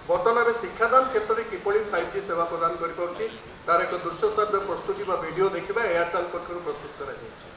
बर्तमान शिक्षादान क्षेत्र में किपरि 5G सेवा प्रदान कर तार एक दृश्य श्राव्य प्रस्तुति वीडियो देखा एयरटेल पक्षर प्रस्तुत कर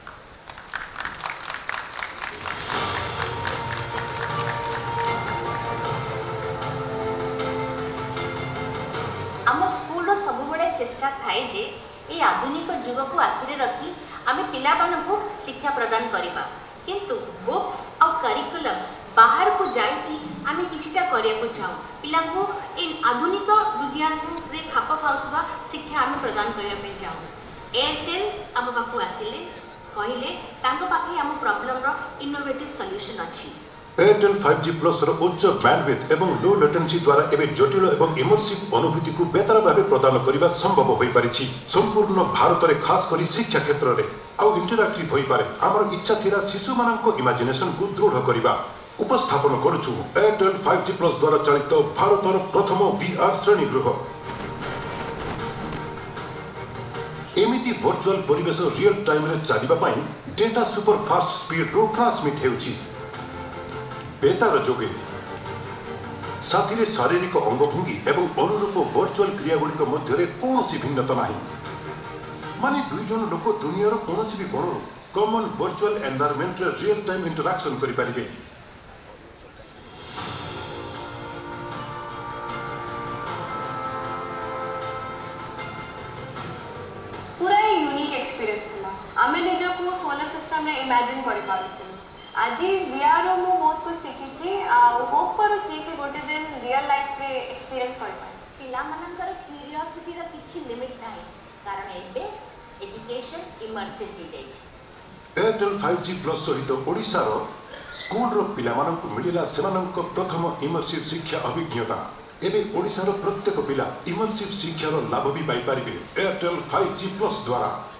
सबुबले चेष्टा थाए जे ये आधुनिक जुग को आखिरे रखी आम पिला शिक्षा प्रदान करवा किंतु बुक्स और करिकुलम बाहर को जाइए आम किछटा करिया चाहूँ पिला को आधुनिक दुनिया रे खाप खाऊवा शिक्षा आम प्रदान करने चाहूँ। एयरटेल आम पाखु आसिले कहले पाखे आम प्रॉब्लम रो इनोवेटिव सॉल्यूशन अच्छी। एयरटेल 5G प्लस उच्च बैंडविड्थ एवं लो लेटेंसी द्वारा एवं जटिल एवं इमर्सिव अनुभूति को बेहतर भाव प्रदान करने संभव हो पारिछि। संपूर्ण भारत में खास कर शिक्षा क्षेत्र में आउ इंटरैक्टिव हो पारे। आमर इच्छा थिला शिशु मानक इमेजिनेशन को दृढ़ करने उपस्थापन करुछु एयरटेल 5G प्लस द्वारा चालित भारतर प्रथम VR श्रेणी गृह। एमिति वर्चुअल परिवेश रियल टाइम रे चलिबा डेटा सुपर फास्ट स्पीड रो ट्रांसमिट हेउछि। बेतार जोगे साथी शारीरिक अंगभंगी एवं अनुरूप वर्चुअल क्रियागुड़िक मध्य कौन भिन्नता नहीं। माने दुई जन लोक दुनियार कौन भी कोण कॉमन वर्चुअल एनवायरनमेंट रे रियल टाइम इंटरैक्शन करि परिबे। पूरा यूनिक एक्सपीरियंस थिला। आमे निजो को सोलर सिस्टम रे इमेजिन करि पारुछु। आज VR मु बहुत कुछ सीखी होप करुच्ची कि गोटे दिन रियल लाइफ रे एक्सपीरियंस कर पाए। पिला मानकर क्यूरियोसिटी रा किछि लिमिट नाही कारण एबे एजुकेशन इमर्सिव हो जाई। एयरटेल 5G प्लस सहित ओडिसा रो स्कूल रो पिला मानक मिलिला सेमानक प्रथम इमर्सिव शिक्षा अभिज्ञता। एबे ओडिसा रो प्रत्येक पिला इमर्सिव शिक्षा रो लाभ भी पाई परिबे एयरटेल 5G प्लस द्वारा।